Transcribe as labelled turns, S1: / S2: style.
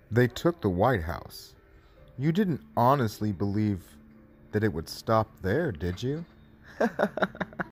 S1: They took the White House. You didn't honestly believe that it would stop there, did you?